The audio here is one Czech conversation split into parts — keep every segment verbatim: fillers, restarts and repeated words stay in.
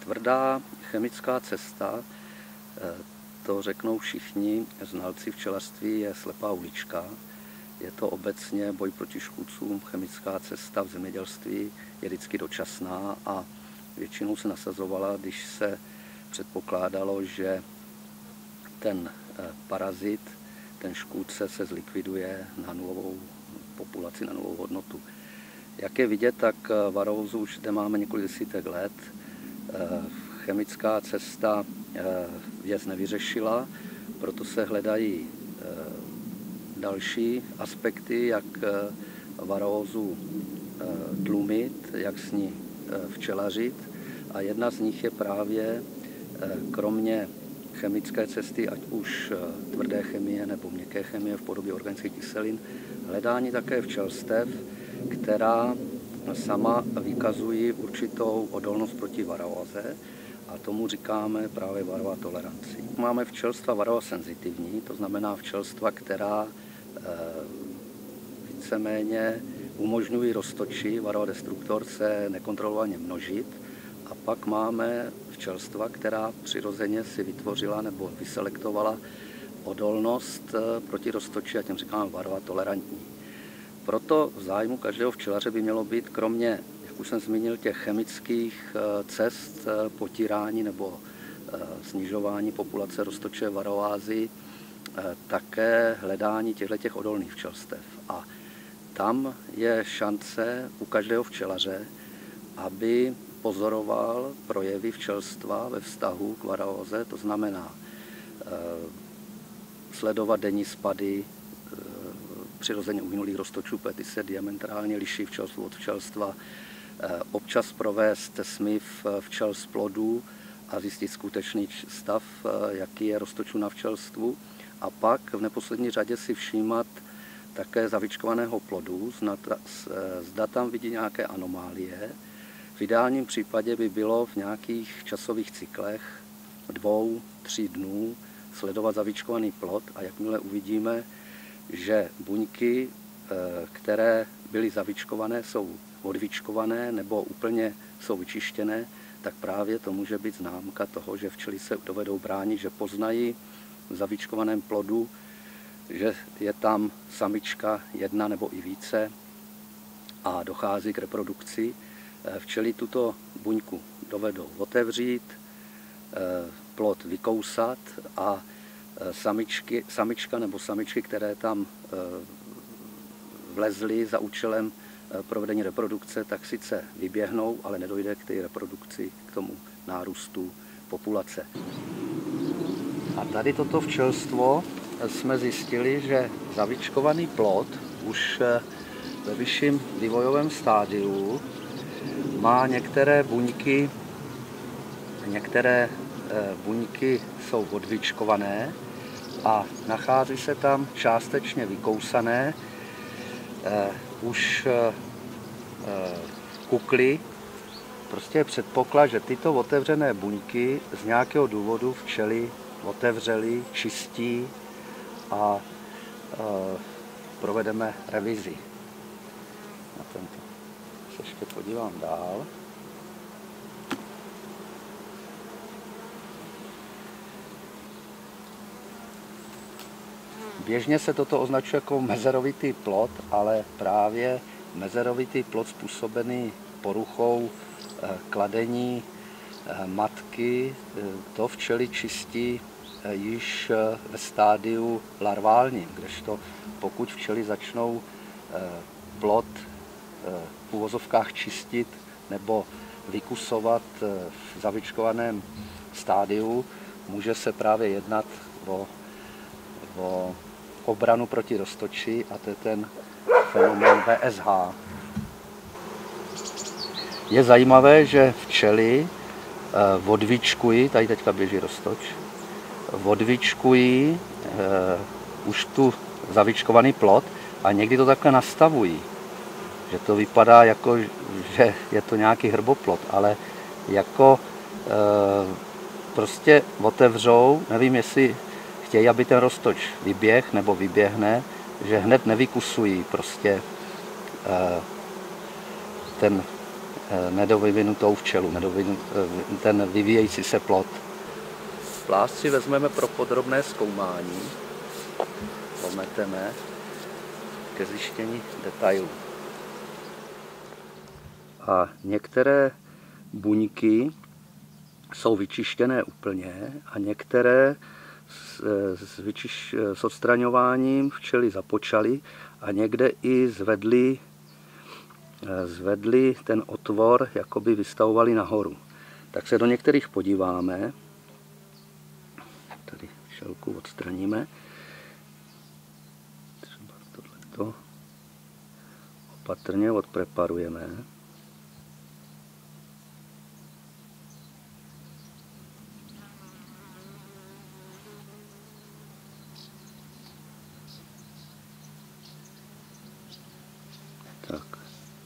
Tvrdá chemická cesta, to řeknou všichni znalci včelařství, je slepá ulička. Je to obecně boj proti škůdcům. Chemická cesta v zemědělství je vždycky dočasná a většinou se nasazovala, když se předpokládalo, že ten parazit, ten škůdce se zlikviduje na nulovou populaci, na nulovou hodnotu. Jak je vidět, tak varózu už zde máme několik desítek let. Chemická cesta věc nevyřešila, proto se hledají další aspekty, jak varózu tlumit, jak s ní včelařit. A jedna z nich je právě kromě chemické cesty, ať už tvrdé chemie nebo měkké chemie v podobě organických kyselin, hledání také včelstev, která sama vykazují určitou odolnost proti varóze, a tomu říkáme právě varová toleranci. Máme včelstva varoa senzitivní, to znamená včelstva, která víceméně umožňují roztoči varoa destruktor se nekontrolovaně množit. A pak máme včelstva, která přirozeně si vytvořila nebo vyselektovala odolnost proti roztoči, a těm říkáme varoa tolerantní. Proto v zájmu každého včelaře by mělo být, kromě, jak už jsem zmínil, těch chemických cest potírání nebo snižování populace roztoče varoázy, také hledání těchto odolných včelstev. A tam je šance u každého včelaře, aby pozoroval projevy včelstva ve vztahu k varóze, to znamená sledovat denní spady přirozeně uhynulých roztočů, protože ty se diametrálně liší včelstvo od včelstva. Občas provést smyv včel z plodů a zjistit skutečný stav, jaký je roztočů na včelstvu. A pak v neposlední řadě si všímat také zavičkovaného plodu, zda tam vidí nějaké anomálie. V ideálním případě by bylo v nějakých časových cyklech dvou, tří dnů sledovat zavičkovaný plod, a jakmile uvidíme, že buňky, které byly zavičkované, jsou odvičkované nebo úplně jsou vyčištěné, tak právě to může být známka toho, že včely se dovedou bránit, že poznají v zavičkovaném plodu, že je tam samička jedna nebo i více a dochází k reprodukci. Včely tuto buňku dovedou otevřít, plod vykousat a samičky, samička nebo samičky, které tam vlezly za účelem provedení reprodukce, tak sice vyběhnou, ale nedojde k té reprodukci, k tomu nárůstu populace. A tady toto včelstvo jsme zjistili, že zavičkovaný plod už ve vyšším vývojovém stádiu má některé buňky, některé buňky jsou odvičkované a nachází se tam částečně vykousané už kukly. Prostě je předpoklad, že tyto otevřené buňky z nějakého důvodu včely otevřely, čistí a provedeme revizi. Na tento se ještě podívám dál. Běžně se toto označuje jako mezerovitý plod, ale právě mezerovitý plod způsobený poruchou kladení matky, to včely čistí již ve stádiu larválním, kdežto pokud včely začnou plod v uvozovkách čistit nebo vykusovat v zavičkovaném stádiu, může se právě jednat o, o obranu proti roztoči, a to je ten fenomén V S H. Je zajímavé, že včely odvičkují, tady teďka běží roztoč, odvičkují už tu zavičkovaný plod a někdy to takhle nastavují, že to vypadá jako, že je to nějaký hrboplod, ale jako prostě otevřou, nevím, jestli chtějí, aby ten roztoč vyběh nebo vyběhne, že hned nevykusují prostě ten nedovyvinutou včelu, nedovyvinut, ten vyvíjející se plod. Plášť si vezmeme pro podrobné zkoumání, pometeme ke zjištění detailů. A některé buňky jsou vyčištěné úplně a některé s, s, vyčiš, s odstraňováním včely započaly a někde i zvedli, zvedli ten otvor, jakoby vystavovali nahoru. Tak se do některých podíváme. Tady včelku odstraníme. Třeba tohleto opatrně odpreparujeme. Tak.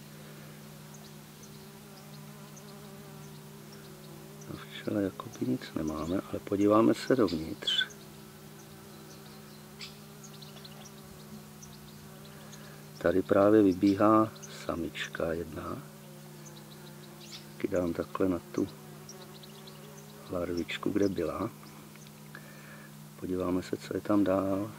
Na včele jakoby nic nemáme, ale podíváme se dovnitř. Tady právě vybíhá samička jedna. Taky dám takhle na tu larvičku, kde byla. Podíváme se, co je tam dál.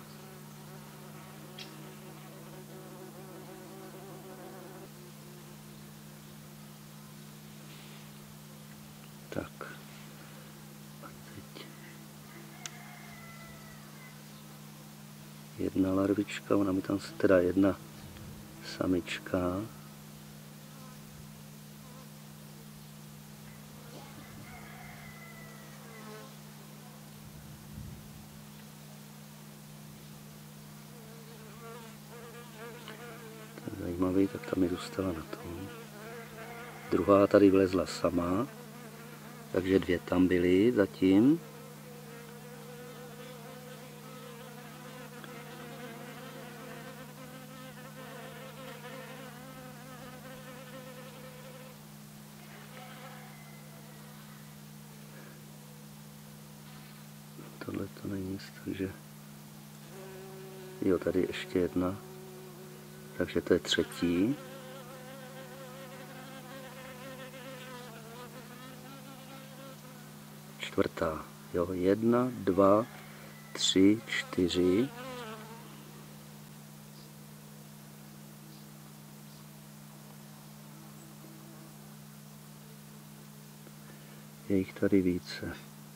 Tak. A teď jedna larvička, ona mi tam se teda jedna samička. To je zajímavý, tak tam mi zůstala na tom. Druhá tady vlezla sama. Takže dvě tam byly zatím. Tohle to není nic, takže jo, tady ještě jedna. Takže to je třetí. Čtvrtá, jo, jedna, dva, tři, čtyři. Je jich tady více.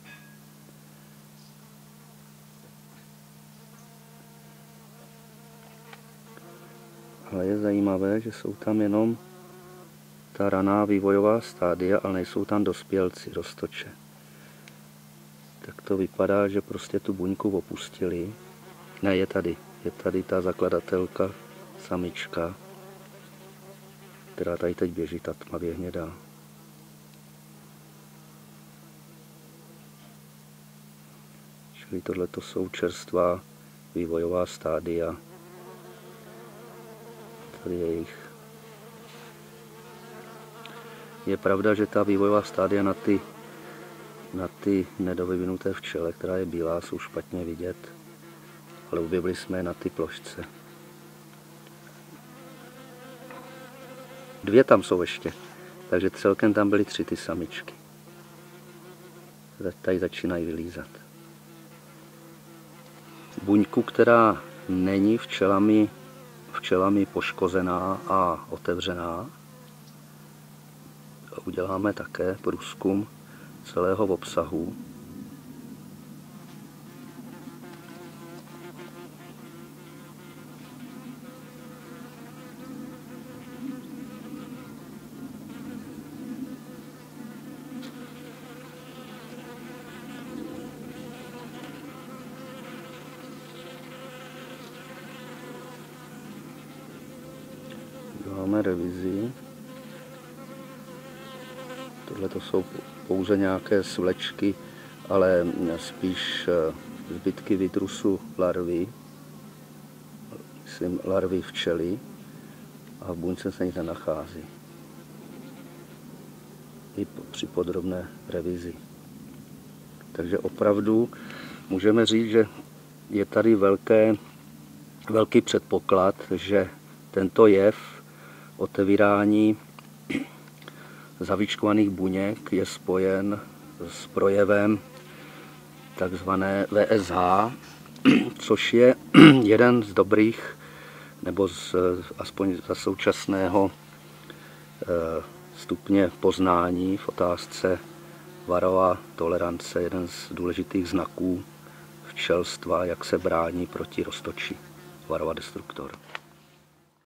Ale je zajímavé, že jsou tam jenom ta raná vývojová stádia, ale nejsou tam dospělci, roztoče. Tak to vypadá, že prostě tu buňku opustili. Ne, je tady. Je tady ta zakladatelka, samička, která tady teď běží, ta tmavě hnědá. Čili tohleto jsou čerstvá vývojová stádia. Tady je jich. Je pravda, že ta vývojová stádia na ty na ty nedovyvinuté včele, která je bílá, jsou špatně vidět, ale objevili jsme je na ty plošce. Dvě tam jsou ještě, takže celkem tam byly tři ty samičky. Tady začínají vylízat. Buňku, která není včelami, včelami poškozená a otevřená, uděláme také průzkum celého obsahu. Děláme revizi. Tohle to jsou pouze nějaké svlečky, ale spíš zbytky výtrusu larvy, myslím larvy včely, a v buňce se nic nenachází. I při podrobné revizi. Takže opravdu můžeme říct, že je tady velké, velký předpoklad, že tento jev otevírání zavíčkovaných buněk je spojen s projevem takzvané V S H, což je jeden z dobrých, nebo z, aspoň za současného stupně poznání v otázce Varrova tolerance, jeden z důležitých znaků včelstva, jak se brání proti roztoči. Varrova destruktor.